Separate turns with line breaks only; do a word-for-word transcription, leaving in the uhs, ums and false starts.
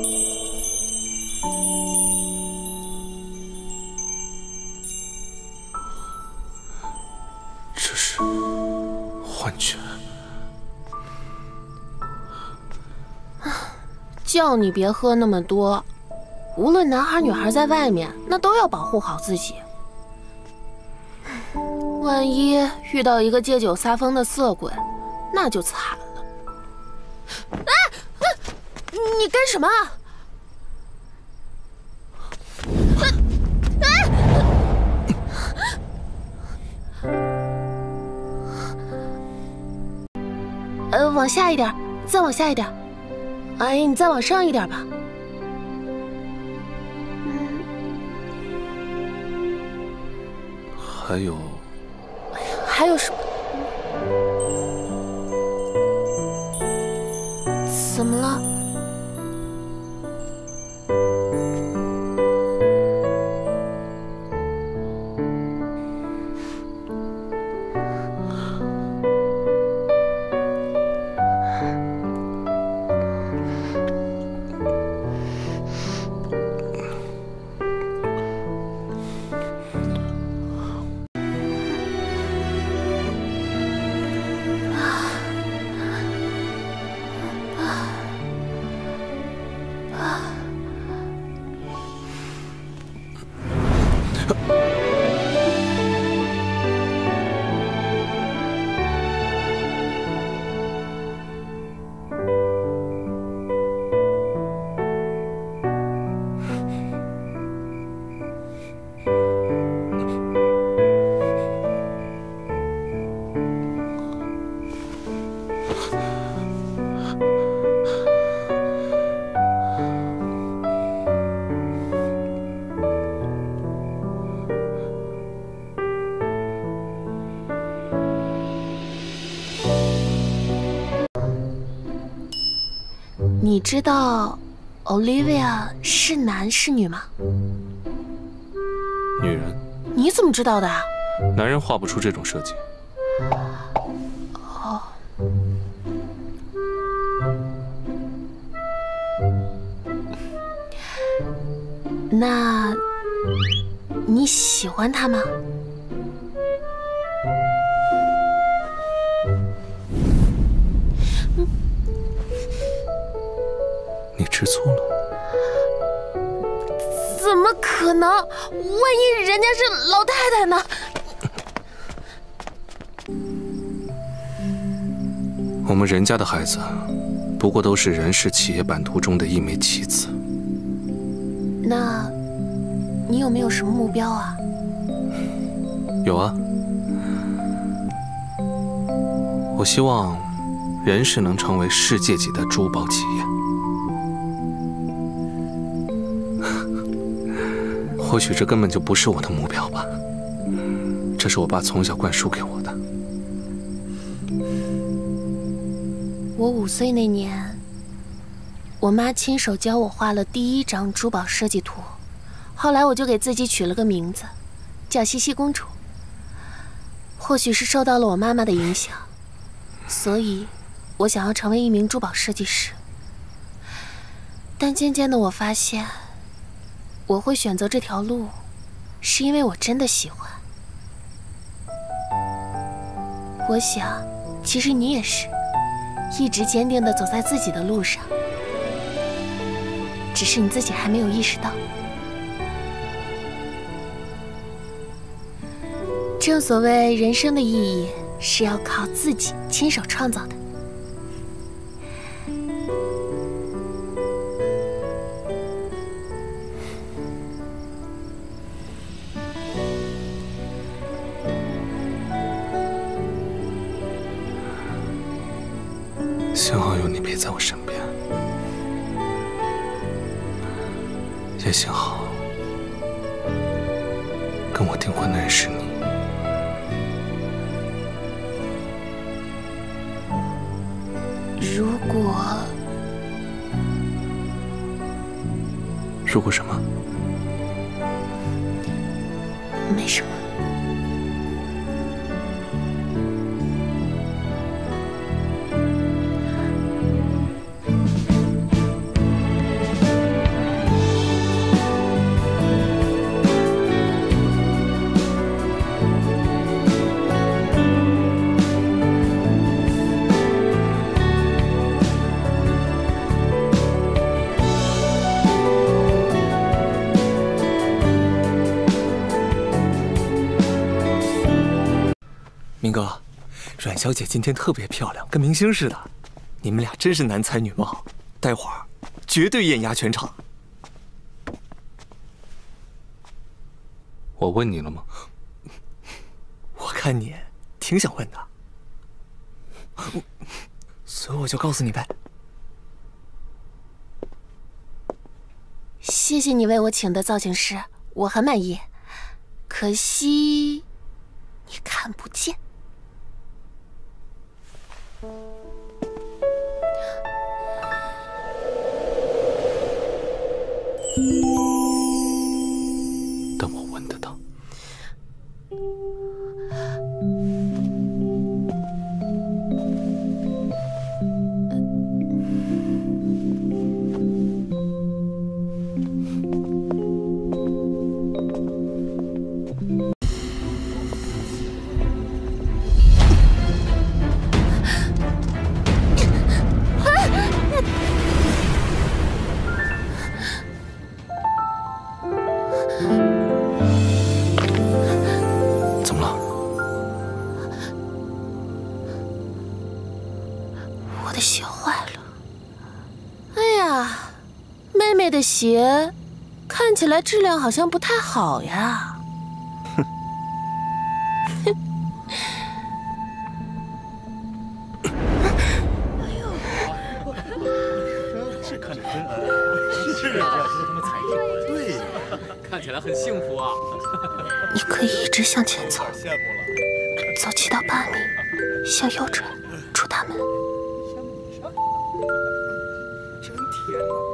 这是幻觉。
叫你别喝那么多，无论男孩女孩在外面，那都要保护好自己。万一遇到一个借酒撒疯的色鬼，那就惨了。啊！啊你干什么？啊！呃，往下一点，再往下一点。哎，你再往上一点吧。嗯，
还有，
还有什么？怎么了？你知道 Olivia 是男是女吗？
女人。
你怎么知道的啊？
男人画不出这种设计。
哦。那你喜欢他吗？
你吃醋了？
怎么可能？万一人家是老太太呢？
我们任家的孩子，不过都是任氏企业版图中的一枚棋子。
那，你有没有什么目标啊？
有啊，我希望任氏能成为世界级的珠宝企业。或许这根本就不是我的目标吧，这是我爸从小灌输给我的。
我五岁那年，我妈亲手教我画了第一张珠宝设计图，后来我就给自己取了个名字，叫茜茜公主。或许是受到了我妈妈的影响，所以我想要成为一名珠宝设计师。但渐渐的，我发现。我会选择这条路，是因为我真的喜欢。我想，其实你也是，一直坚定地走在自己的路上，只是你自己还没有意识到。正所谓，人生的意义是要靠自己亲手创造的。
幸好有你陪在我身边，也幸好跟我订婚的人是你。
如果……
如果什么？
没什么。
明哥，阮小姐今天特别漂亮，跟明星似的。你们俩真是男才女貌，待会儿绝对艳压全场。
我问你了吗？
我看你挺想问的，所以我就告诉你呗。
谢谢你为我请的造型师，我很满意。可惜你看不见。
但我闻得到。怎么了？
我的鞋坏了。哎呀，妹妹的鞋看起来质量好像不太好呀。哼。
是看着真恩爱，是啊，说他们才艺，对呀，看起来很幸福啊。
你可以一直向前走，
羡慕了。
走七到八米，向右转，出大门。
真甜啊！